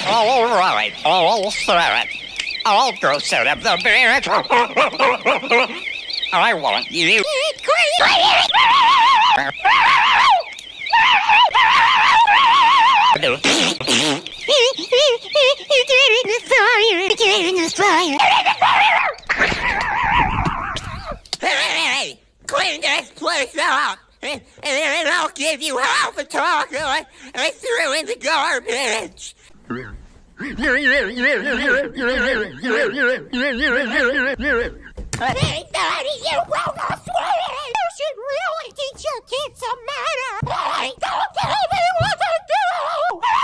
All right, all set. I'll go set up the bench. I want you. Hey, clean this place up, and then I'll give you half a taco I threw in the garbage. Hey, Daddy, you broke a sweater! You should really teach your kids some manners! Hey, don't tell me what to do!